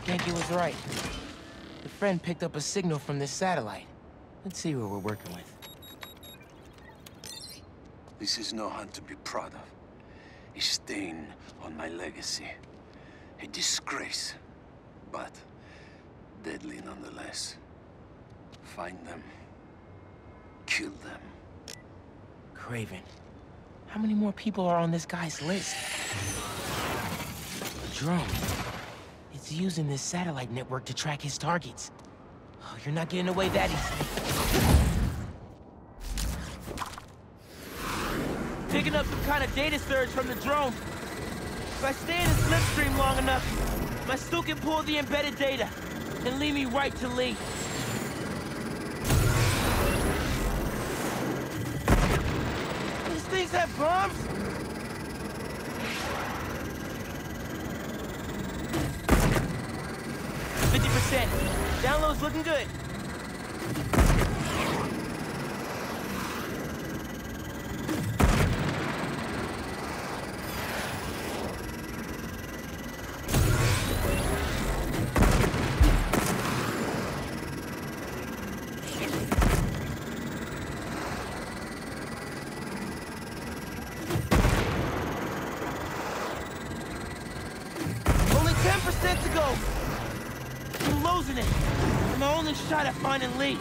Ganke was right. The friend picked up a signal from this satellite. Let's see what we're working with. This is no hunt to be proud of. A stain on my legacy. A disgrace, but deadly nonetheless. Find them. Kill them. Kraven. How many more people are on this guy's list? A drone. It's using this satellite network to track his targets. Oh, you're not getting away that easily. Picking up some kind of data surge from the drone. If I stay in the slipstream long enough, my suit can pull the embedded data and lead me right to Lee. These things have bombs? 50%. Download's looking good. Only 10% to go. I'm losing it. It's my only shot at finding Lee.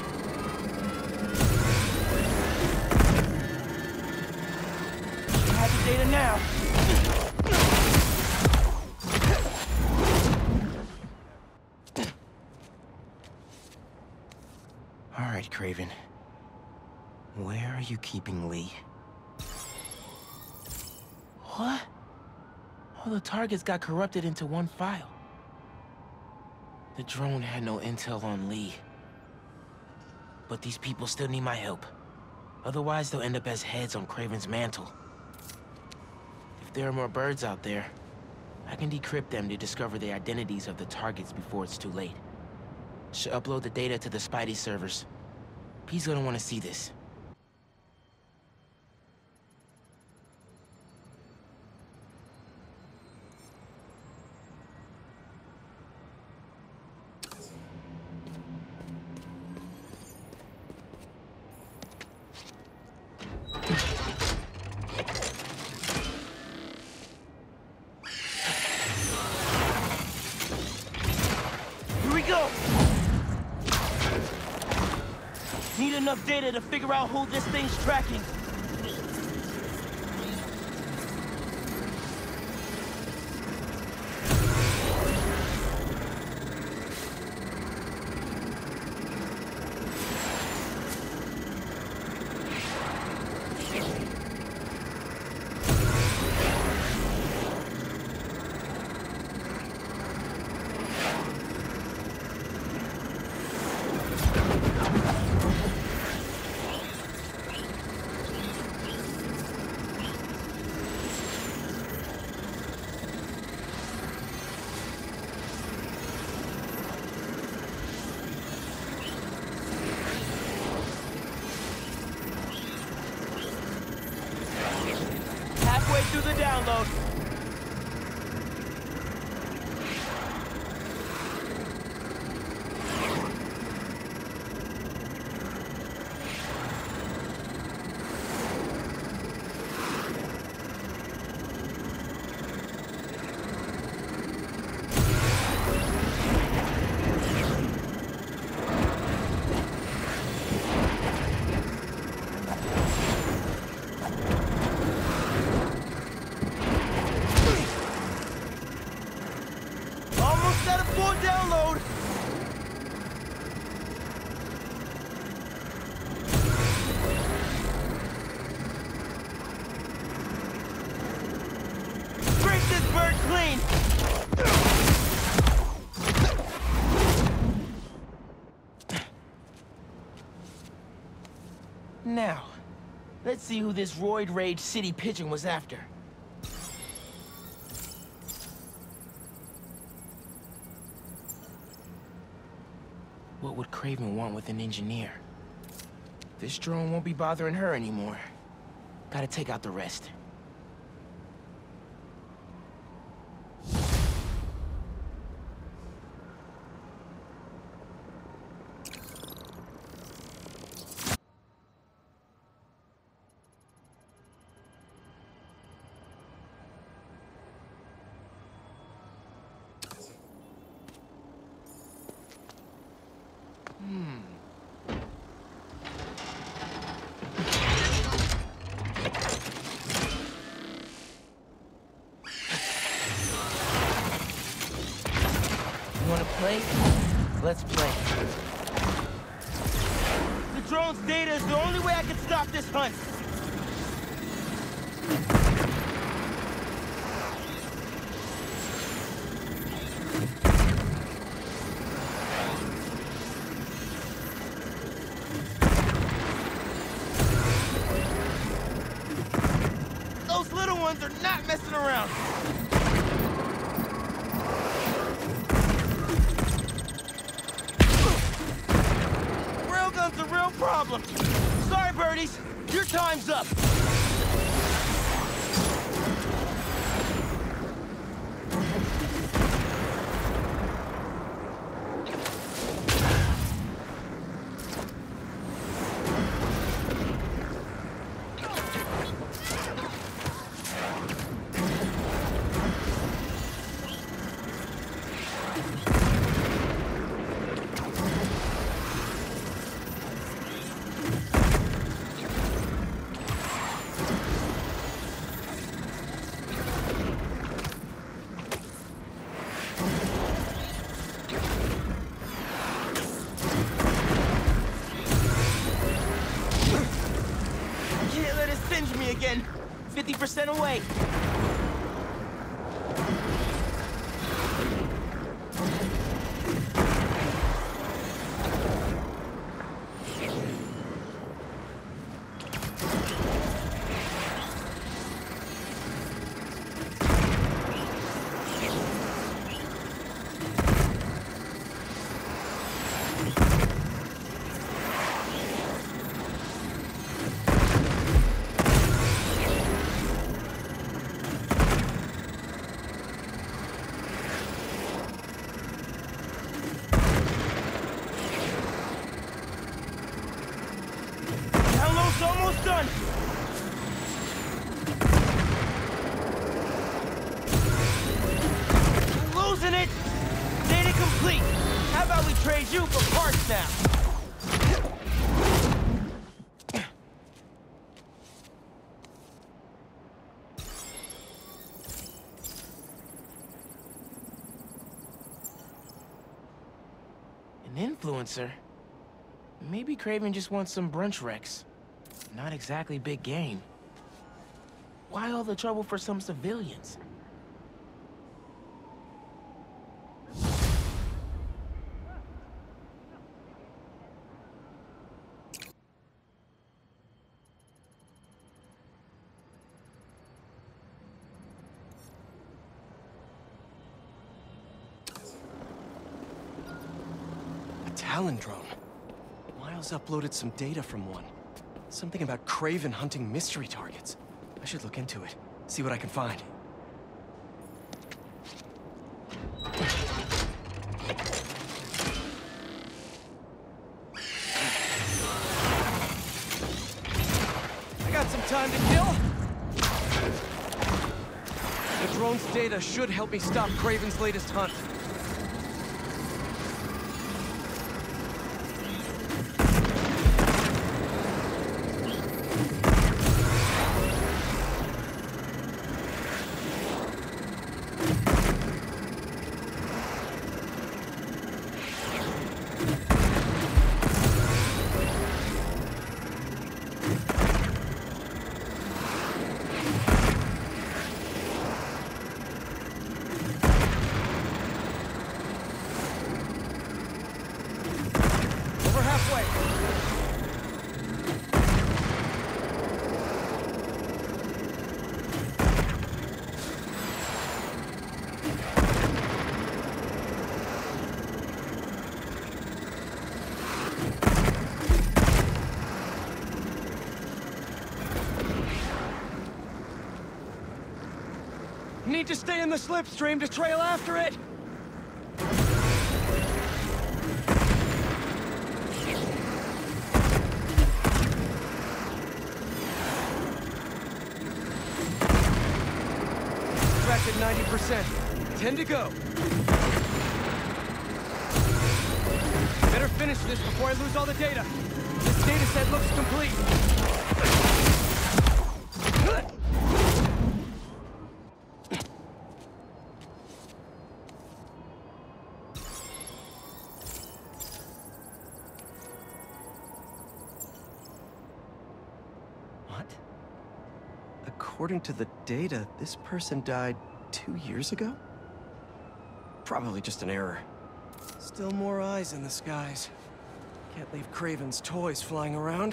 I have the data now. All right, Kraven. Where are you keeping Lee? What? All the targets got corrupted into one file. The drone had no intel on Lee. But these people still need my help. Otherwise, they'll end up as heads on Kraven's mantle. If there are more birds out there, I can decrypt them to discover the identities of the targets before it's too late. Should upload the data to the Spidey servers. He's gonna want to see this. Need enough data to figure out who this thing's tracking. Halfway through the download. Got a full download! Break this bird clean! Now, let's see who this roid rage city pigeon was after. What would Kraven want with an engineer? This drone won't be bothering her anymore. Gotta take out the rest. wanna play? Let's play. The drone's data is the only way I can stop this hunt. Those little ones are not messing around. Railgun's a real problem. Sorry, birdies. Your time's up. Can't let it singe me again. 50% away. Download's almost done. I'm losing it. Data complete. How about we trade you for parts now? An influencer? Maybe Kraven just wants some brunch wrecks. Not exactly big game. Why all the trouble for some civilians? A Talon drone. Miles uploaded some data from one. Something about Kraven hunting mystery targets. I should look into it, see what I can find. I got some time to kill. The drone's data should help me stop Kraven's latest hunt. Need to stay in the slipstream to trail after it! Tracked at 90%. 10 to go. Better finish this before I lose all the data. This data set looks complete. According to the data, this person died 2 years ago? Probably just an error. Still more eyes in the skies. Can't leave Kraven's toys flying around.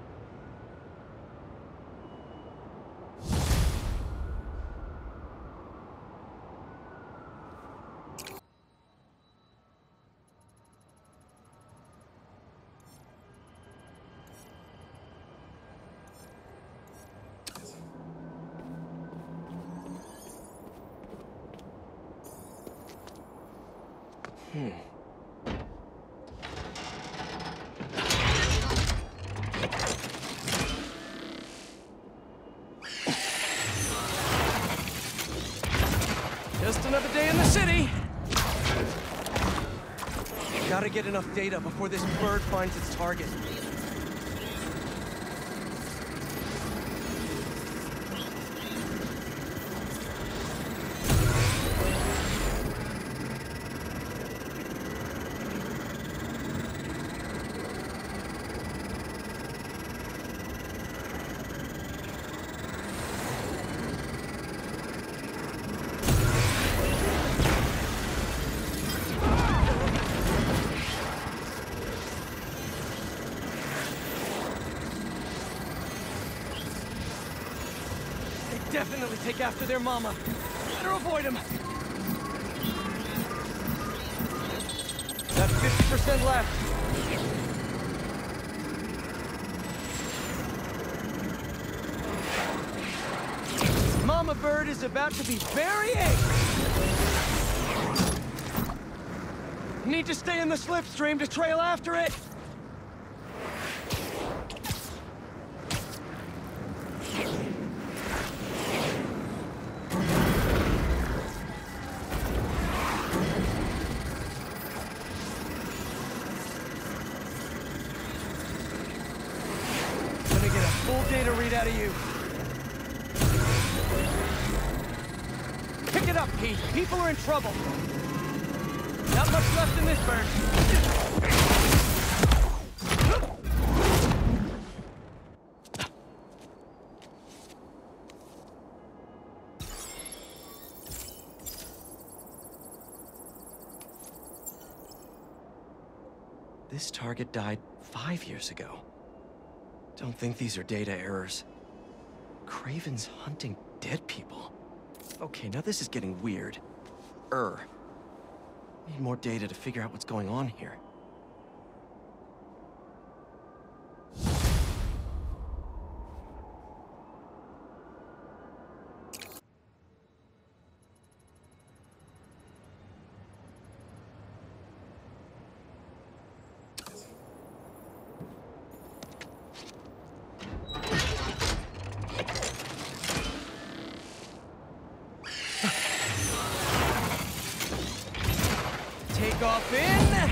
Just another day in the city! Gotta get enough data before this bird finds its target. Definitely take after their mama. Better avoid him. That's 50% left. Mama bird is about to be very angry. Need to stay in the slipstream to trail after it. Full data read out of you. Pick it up, Pete. People are in trouble. Not much left in this bird. This target died 5 years ago. Don't think these are data errors. Kraven's hunting dead people. Okay, now this is getting weird. Need more data to figure out what's going on here. Take off in!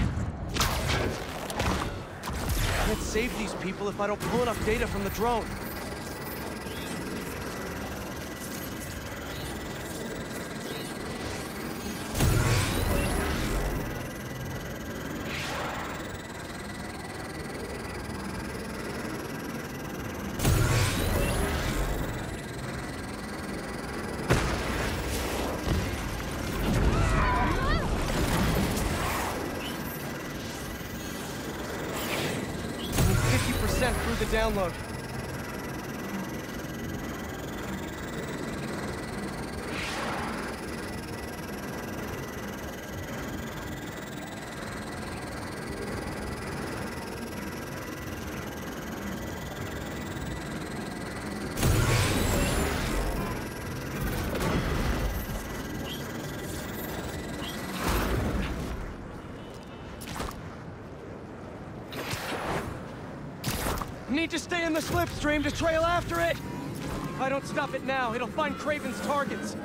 Can't save these people if I don't pull enough data from the drone. Through the download. Need to stay in the slipstream to trail after it. If I don't stop it now, it'll find Kraven's targets.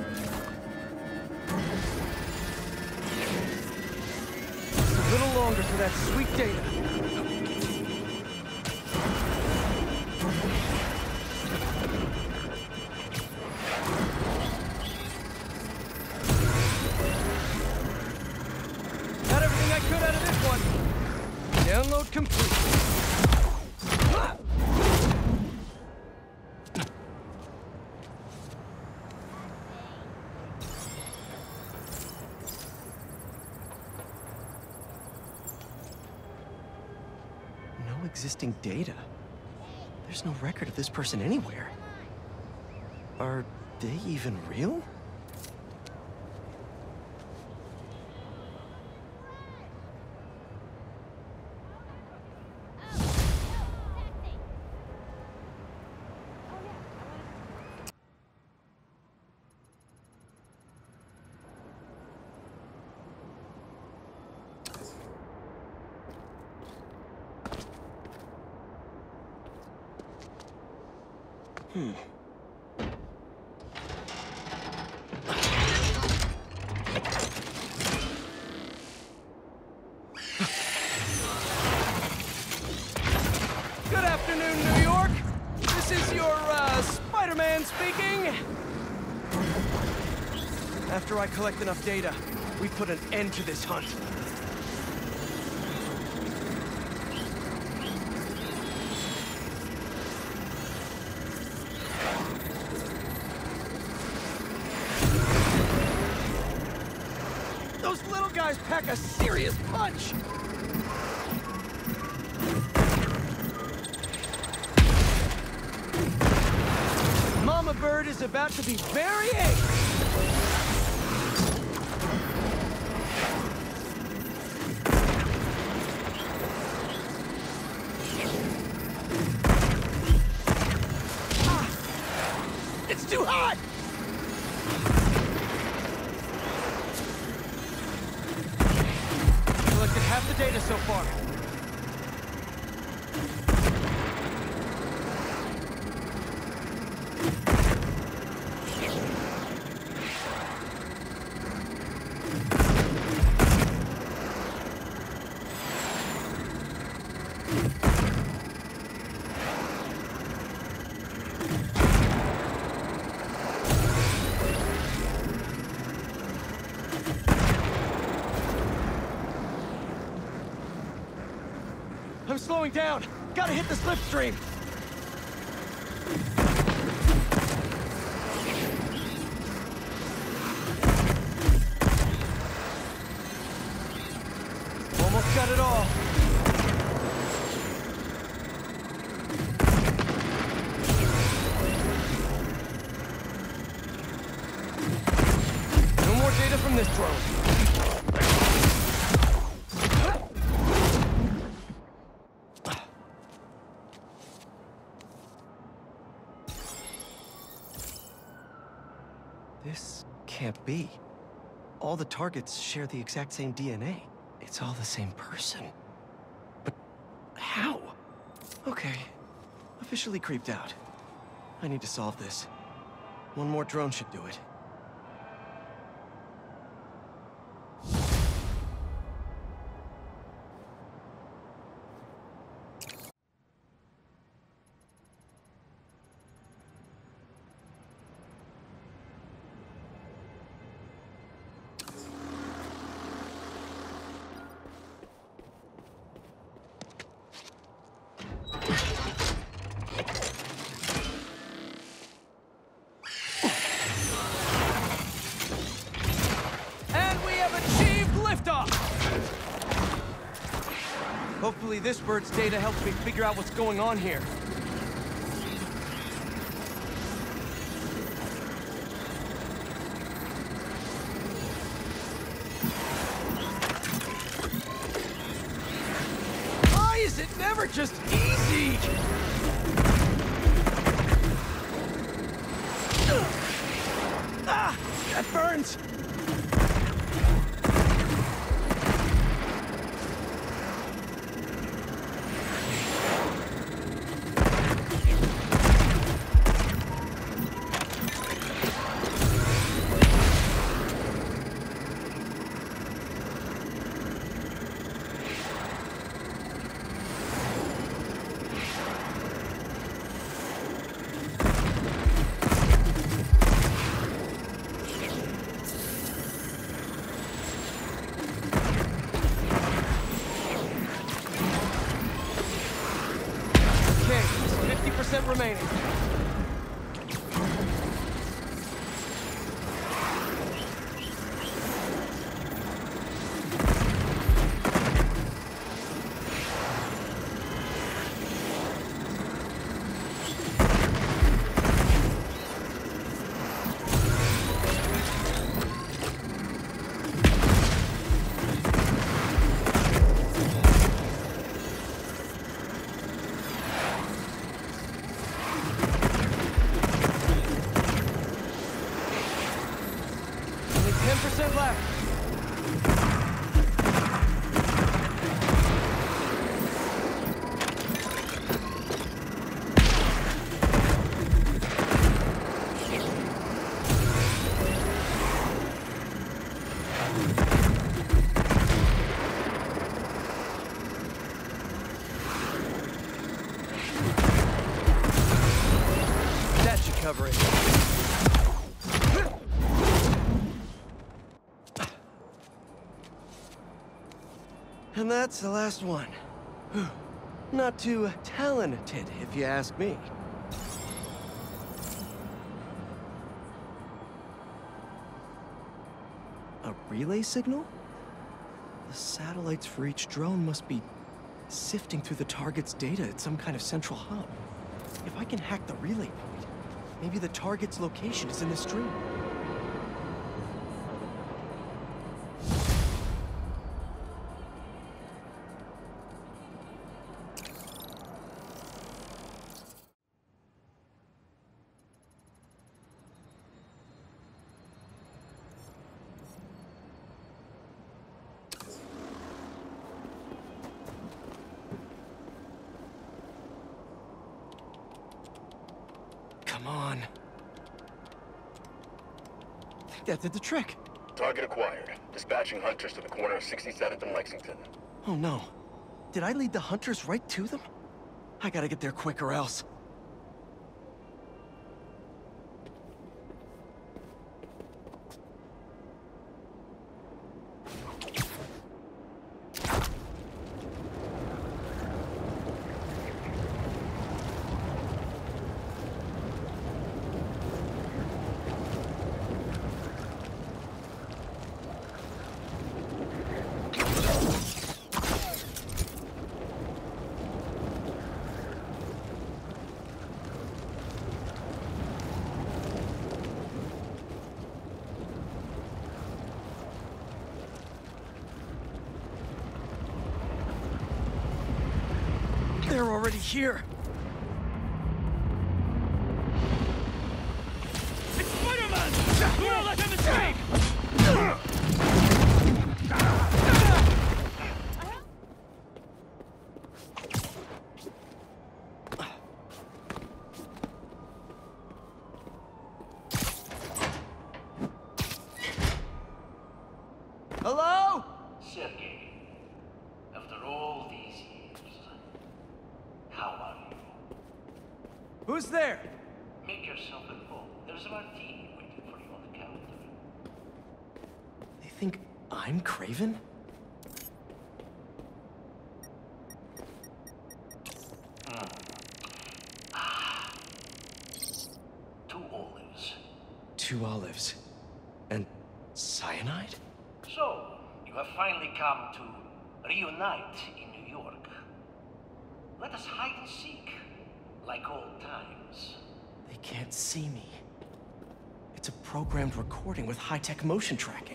Just a little longer for that sweet data. Got everything I could out of this one. Download complete. No existing data. There's no record of this person anywhere. Are they even real? Good afternoon, New York! This is your, Spider-Man speaking! After I collect enough data, we put an end to this hunt. Those little guys pack a serious punch! Mama Bird is about to be very angry! It's too hot! Collected half the data so far. I'm slowing down. Gotta hit the slipstream. Almost got it all. No more data from this drone. This can't be. All the targets share the exact same DNA. It's all the same person. But how? Okay. Officially creeped out. I need to solve this. One more drone should do it. Hopefully this bird's data helps me figure out what's going on here. Why is it never just easy? Ah! That burns! Remaining. recovery. And that's the last one. Whew. Not too talented, if you ask me. A relay signal? The satellites for each drone must be sifting through the target's data at some kind of central hub. If I can hack the relay point, maybe the target's location is in the stream. Come on. I think that did the trick. Target acquired. Dispatching hunters to the corner of 67th and Lexington. Oh no. Did I lead the hunters right to them? I gotta get there quick or else. They're already here. It's Spider-Man! Do not let him escape! Hello? Sergey, after all these years, how are you? Who's there? Make yourself at home. There's a martini waiting for you on the counter. They think I'm Kraven? Two olives. 2 olives. And cyanide? So, you have finally come to reunite in New York. Let us hide and seek, like old times. They can't see me. It's a programmed recording with high-tech motion tracking.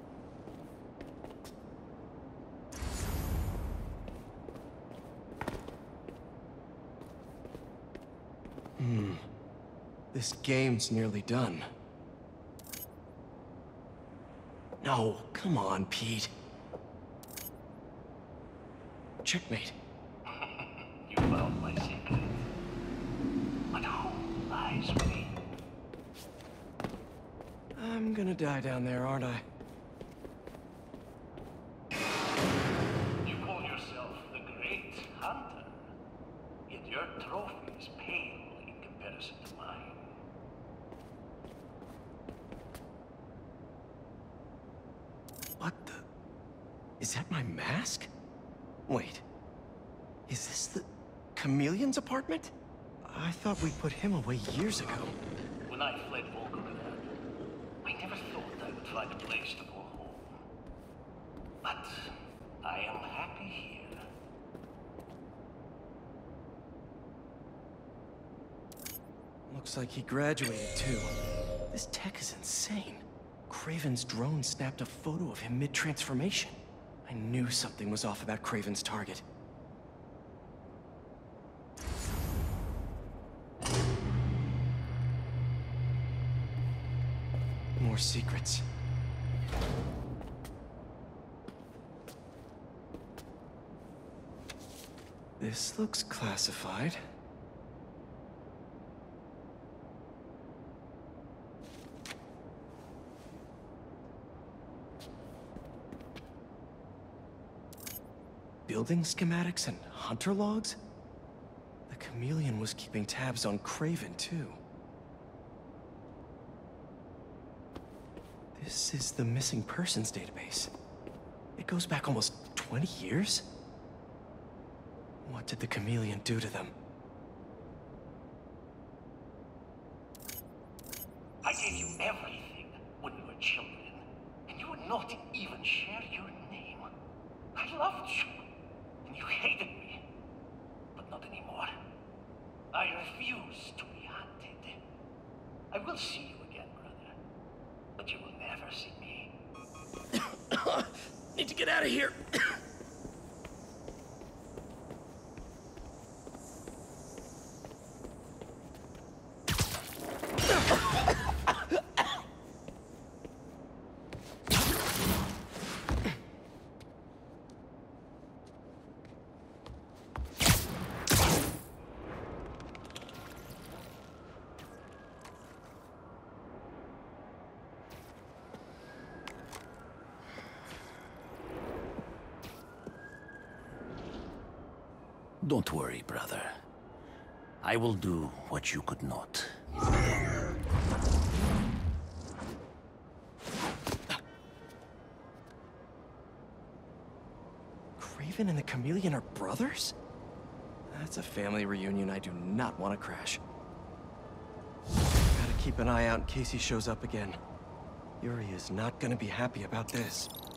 This game's nearly done. No, come on, Pete. Checkmate. You found my secret. But who lies me? I'm gonna die down there, aren't I? You call yourself the Great Hunter, yet your trophy is pale in comparison to mine. What the... Is that my mask? Wait. Is this the... Chameleon's apartment? I thought we put him away years ago. When I fled Volgograd, I never thought I would find a place to call home. But I am happy here. Looks like he graduated, too. This tech is insane. Kraven's drone snapped a photo of him mid-transformation. I knew something was off about Kraven's target. More secrets. This looks classified. Building schematics and hunter logs? The Chameleon was keeping tabs on Kraven, too. This is the missing persons database. It goes back almost 20 years? What did the chameleon do to them? I gave you everything when we were children, and you would not even share your name. I loved you, and you hated me. But not anymore. I refuse to be hunted. I will see you again, brother, but you will never see me. Need to get out of here. Don't worry, brother. I will do what you could not. Kraven and the chameleon are brothers? That's a family reunion I do not want to crash. Gotta keep an eye out in case he shows up again. Yuri is not gonna be happy about this.